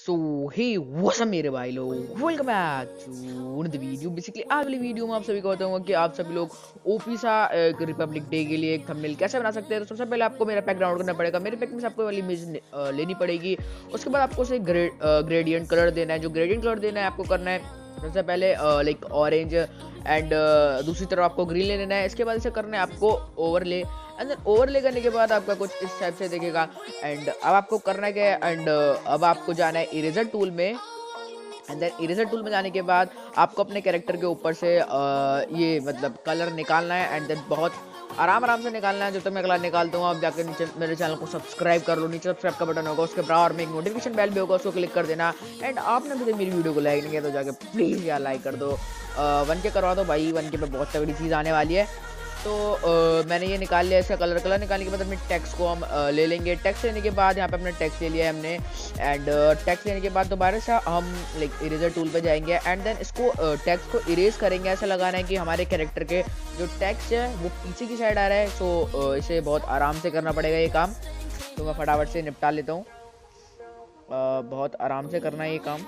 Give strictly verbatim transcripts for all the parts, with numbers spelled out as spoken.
सो hey what's up मेरे भाई लोग, welcome back to the video. Basically आज वाली वीडियो में आप सभी को बताऊंगा कि आप सभी लोग ओपी सा एक रिपब्लिक डे के लिए एक थंबनेल कैसे बना सकते हैं। तो सबसे पहले आपको मेरा पैक डाउनलोड करना पड़ेगा। मेरे पैक में से आपको वाली इमेज लेनी पड़ेगी। उसके बाद आपको उसे ग्रेड ग्रेडियंट कलर देना है। जो ग्रेडियंट कलर देना है आपको करना है सबसे पहले लाइक ऑरेंज एंड दूसरी तरफ आपको ग्रीन ले लेना है। इसके बाद इसे करना है आपको ओवरले एंड देन ओवरले करने के बाद आपका कुछ इस टाइप से दिखेगा। एंड अब आपको करना है क्या, एंड अब आपको जाना है इरेजर टूल में। एंड देन इरेजर टूल में जाने के बाद आपको अपने कैरेक्टर के ऊपर से uh, ये मतलब कलर निकालना है। एंड देन बहुत आराम आराम से निकालना है। जब तक मैं कलर निकालता हूँ आप जाकर नीचे मेरे चैनल को सब्सक्राइब कर लो। नीचे सब्सक्राइब का बटन होगा, उसके बराबर में एक नोटिफिकेशन बेल भी होगा, उसको क्लिक कर देना। एंड आपने अभी तक मेरी वीडियो को लाइक नहीं किया तो जाकर प्लीज़ यार लाइक कर दो। वन के करवा दो भाई, वन के पे बहुत तगड़ी चीज़ आने वाली है। तो uh, मैंने ये निकाल लिया इसका कलर। कलर निकालने के बाद अपने टेक्स्ट को हम uh, ले लेंगे। टेक्स्ट लेने के बाद यहाँ पे अपने टेक्स्ट ले लिया है हमने। एंड टेक्स्ट लेने के बाद दोबारा से हम लाइक इरेजर टूल पे जाएंगे एंड देन इसको टेक्स्ट uh, को इरेज करेंगे। ऐसा लगाना है कि हमारे कैरेक्टर के जो टेक्स्ट है वो पीछे की साइड आ रहा है। सो uh, इसे बहुत आराम से करना पड़ेगा ये काम। तो मैं फटाफट से निपटा लेता हूँ। uh, बहुत आराम से करना है ये काम।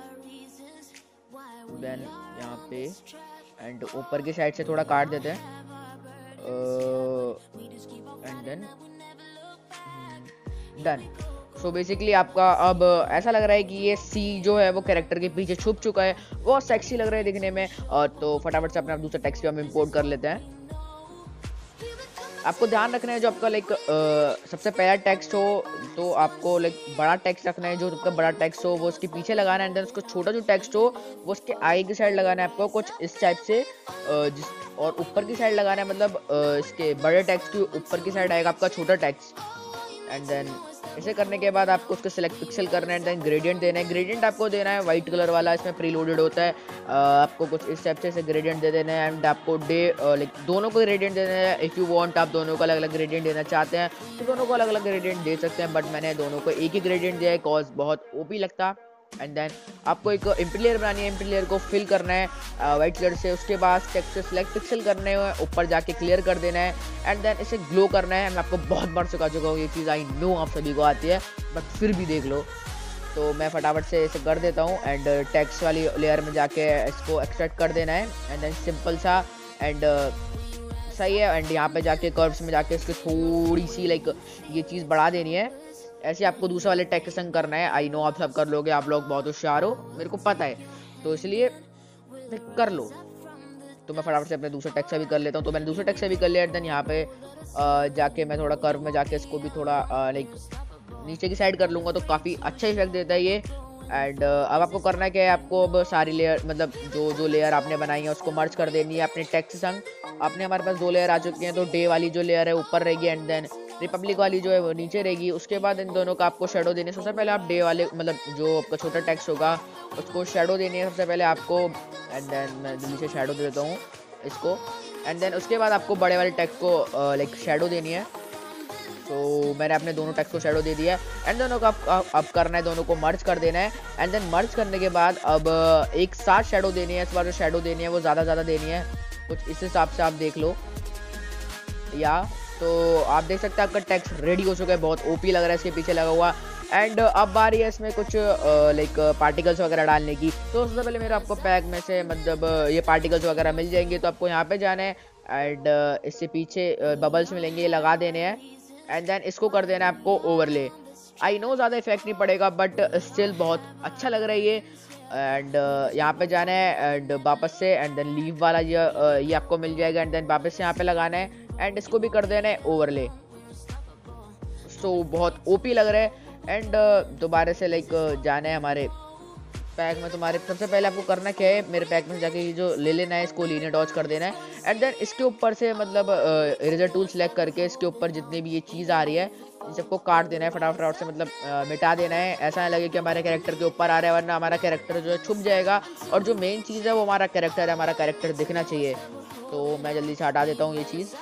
देन यहाँ पे एंड ऊपर की साइड से थोड़ा काट देते हैं and then done. So basically आपका अब ऐसा लग रहा है कि ये सी जो है वो कैरेक्टर के पीछे छुप चुका है। बहुत सेक्सी लग रहा है दिखने में। और तो फटाफट से अपना दूसरा टेक्स्ट भी हम इंपोर्ट कर लेते हैं। आपको ध्यान रखना है जो आपका लाइक सबसे पहला टेक्स्ट हो तो आपको लाइक बड़ा टेक्स्ट रखना है। जो आपका बड़ा टेक्स्ट हो वो उसके पीछे लगाना है। एंड देन उसको छोटा जो टेक्स्ट हो वो उसके आगे की साइड लगाना है आपको कुछ इस टाइप से। जिस और ऊपर की साइड लगाना है मतलब इसके बड़े टेक्स्ट के ऊपर की साइड आएगा आपका छोटा टेक्स्ट। एंड देन इसे करने के बाद आपको उसको सिलेक्ट पिक्सल करना है। एंड देन ग्रेडियंट देना है। ग्रेडियंट आपको देना है वाइट कलर वाला, इसमें प्रीलोडेड होता है। आ, आपको कुछ इस टाइप से इसे ग्रेडियंट दे देना है। एंड आपको डे लाइक दोनों को ग्रेडियंट देना है। इफ़ यू वांट आप दोनों को अलग अलग ग्रेडियंट देना चाहते हैं तो दोनों को अलग अलग ग्रेडियंट दे सकते हैं, बट मैंने दोनों को एक ही ग्रेडियंट दिया है कॉज बहुत ओपी लगता। एंड देन आपको एक एम्प्टी लेयर बनानी है। एम्प्टी लेयर को फिल करना है वाइट कलर से। उसके बाद टेक्स्ट से सिलेक्ट पिक्सल करने हैं, ऊपर जाके क्लियर कर देना है। एंड देन इसे ग्लो करना है। मैं आपको बहुत बार सिखा चुका हूँ ये चीज़, आई नो आप सभी को आती है बट फिर भी देख लो। तो मैं फटाफट से इसे कर देता हूँ। एंड टेक्स्ट वाली लेयर में जाके इसको एक्सट्रैक्ट कर देना है। एंड देन सिंपल सा एंड सही है। एंड यहाँ पे जाके कर्व्स में जाके इसकी थोड़ी सी लाइक ये चीज़ बढ़ा देनी है। ऐसे आपको दूसरे वाले टेक्स्ट के संग करना है। आई नो आप सब कर लोगे, आप लोग बहुत होशियार हो, मेरे को पता है, तो इसलिए कर लो। तो मैं फटाफट से अपने दूसरे टेक्स्ट से भी कर लेता हूँ। तो मैंने दूसरे टेक्स्ट से भी कर लिया। देन यहाँ पे जाके मैं थोड़ा कर्व में जाके इसको भी थोड़ा लाइक नीचे की साइड कर लूँगा तो काफ़ी अच्छा इफेक्ट देता है ये। एंड अब आपको करना क्या है, आपको अब सारी लेयर मतलब जो जो लेयर आपने बनाई है उसको मर्ज कर देनी है अपने टेक्स्ट संग। अपने हमारे पास दो लेयर आ चुकी हैं। तो डे वाली जो लेयर है ऊपर रहेगी एंड देन रिपब्लिक वाली जो है वो नीचे रहेगी। उसके बाद इन दोनों का आपको शेडो देनी है। सबसे पहले आप डे वाले मतलब जो आपका छोटा टेक्स्ट होगा उसको शेडो देनी है सबसे पहले आपको। एंड देन मैं जल्दी से शेडो दे देता हूँ इसको। एंड देन उसके बाद आपको बड़े वाले टेक्स्ट को लाइक शेडो देनी है। तो मैंने अपने दोनों टेक्स्ट को शेडो दे दिया। एंड दोनों का अब अब करना है, दोनों को मर्ज कर देना है। एंड देन मर्ज करने के बाद अब एक साथ शेडो देनी है। इस बार जो शेडो देनी है वो ज़्यादा ज़्यादा देनी है, कुछ इस हिसाब से आप देख लो। या तो आप देख सकते हैं आपका टेक्स्ट रेडी हो चुका है, बहुत ओपी लग रहा है इसके पीछे लगा हुआ। एंड अब बारी है इसमें कुछ लाइक पार्टिकल्स वगैरह डालने की। तो सबसे पहले मेरा आपको पैक में से मतलब ये पार्टिकल्स वगैरह मिल जाएंगे। तो आपको यहाँ पे जाना है एंड इससे पीछे बबल्स मिलेंगे, ये लगा देने हैं। एंड देन इसको कर देना है आपको ओवरले। आई नो ज़्यादा इफेक्ट नहीं पड़ेगा बट स्टिल बहुत अच्छा लग रहा है ये। एंड uh, यहाँ पे जाना है एंड वापस से एंड देन लीव वाला ये uh, ये आपको मिल जाएगा। एंड देन वापस से यहाँ पे लगाना है एंड इसको भी कर देना है ओवरले। सो so, बहुत ओपी लग रहा है। एंड uh, दोबारा से लाइक uh, जाना है हमारे पैक में। तुम्हारे सबसे पहले आपको करना क्या है, मेरे पैक में जाके ये जो ले लेना है इसको लीनियर डॉज कर देना है। एंड देन इसके ऊपर से मतलब इरेजर टूल सेलेक्ट करके इसके ऊपर जितनी भी ये चीज़ आ रही है इन सबको काट देना है फटाफट से, मतलब आ, मिटा देना है। ऐसा नहीं लगे कि हमारे कैरेक्टर के ऊपर आ रहा है, वरना हमारा कैरेक्टर जो है छुप जाएगा। और जो मेन चीज़ है वो हमारा कैरेक्टर है, हमारा कैरेक्टर दिखना चाहिए। तो मैं जल्दी से हटा देता हूँ ये चीज़।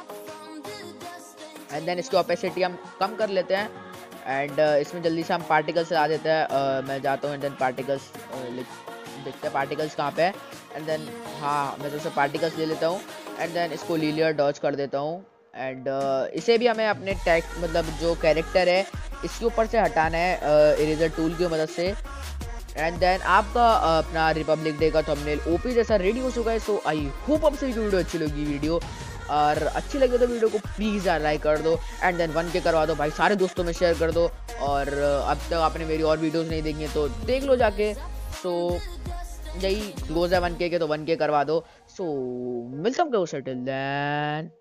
एंड देन इसकी ओपेसिटी हम कम कर लेते हैं। एंड uh, इसमें जल्दी से हम पार्टिकल्स ला देते हैं। uh, मैं जाता हूँ एंड देन पार्टिकल्स देखते हैं पार्टिकल्स कहाँ पे है। एंड देन हाँ मैं तो पार्टिकल्स ले लेता हूँ। एंड देन इसको लीनियर डॉज कर देता हूँ। एंड uh, इसे भी हमें अपने टैग मतलब जो कैरेक्टर है इसके ऊपर से हटाना है इरेजर टूल की मदद से। एंड देन आपका अपना रिपब्लिक डे का थंबनेल ओपी जैसा रेडी हो चुका है। सो आई होप आपसे ये वीडियो अच्छी लगी वीडियो, और अच्छी लगे तो वीडियो को प्लीज़ यार लाइक कर दो, एंड देन वन के करवा दो भाई, सारे दोस्तों में शेयर कर दो। और अब तक आपने मेरी और वीडियोस नहीं देखी हैं तो देख लो जाके। सो यही गोज़ है वन के के, तो वन के करवा दो। सो मिलता हूँ टिल देन।